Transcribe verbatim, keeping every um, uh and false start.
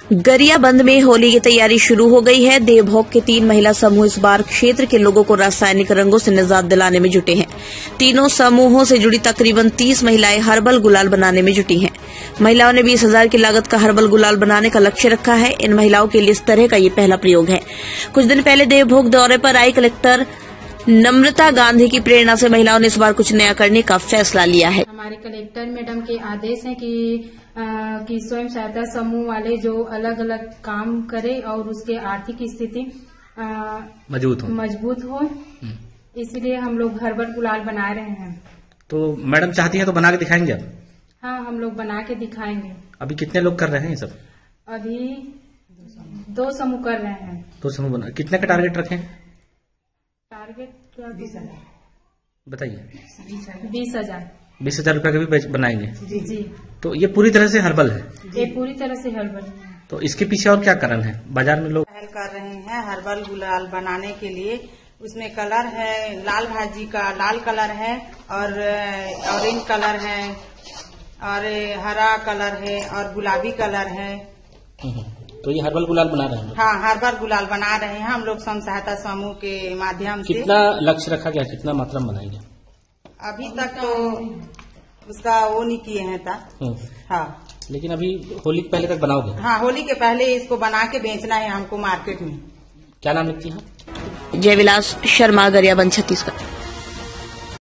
गरियाबंद में होली की तैयारी शुरू हो गई है। देवभोग के तीन महिला समूह इस बार क्षेत्र के लोगों को रासायनिक रंगों से निजात दिलाने में जुटे हैं। तीनों समूहों से जुड़ी तकरीबन तीस महिलाएं हर्बल गुलाल बनाने में जुटी हैं। महिलाओं ने बीस हजार की लागत का हर्बल गुलाल बनाने का लक्ष्य रखा है। इन महिलाओं के लिए इस तरह का ये पहला प्रयोग है। कुछ दिन पहले देवभोग दौरे पर आई कलेक्टर नम्रता गांधी की प्रेरणा से महिलाओं ने इस बार कुछ नया करने का फैसला लिया है। हमारे कलेक्टर मैडम के आदेश है कि आ, कि स्वयं सहायता समूह वाले जो अलग अलग काम करे और उसके आर्थिक स्थिति मजबूत हो मजबूत हो इसलिए हम लोग हर्बल गुलाल बना रहे हैं। तो मैडम चाहती हैं तो बना के दिखाएंगे आप? हाँ, हम लोग बना के दिखाएंगे। अभी कितने लोग कर रहे हैं ये सब? अभी दो समूह कर रहे हैं। दो समूह बना। कितने का टारगेट रखें? टारगेट बीस हजार बताइए। बीस हजार बीस हजार रूपये का भी बनाएंगे जी जी। तो ये पूरी तरह से हर्बल है? ये पूरी तरह से हर्बल है। तो इसके पीछे और क्या कारण है? बाजार में लोग पहल कर रहे हैं हर्बल गुलाल बनाने के लिए। उसमें कलर है लाल भाजी का लाल कलर है और ऑरेंज कलर है और हरा कलर है और गुलाबी कलर है। तो ये हर्बल गुलाल बना रहे हैं? हाँ, हर्बल गुलाल बना रहे हैं हम लोग स्वयं सहायता समूह के माध्यम से। कितना लक्ष्य रखा गया? कितना मात्रा में बनाएंगे? अभी तक तो उसका वो नहीं किए हैं था। हाँ, लेकिन अभी होली के पहले तक बनाओगे? हाँ, होली के पहले इसको बना के बेचना है हमको मार्केट में। क्या नाम लिखती है? जयविलास शर्मा, गरियाबंद, छत्तीसगढ़।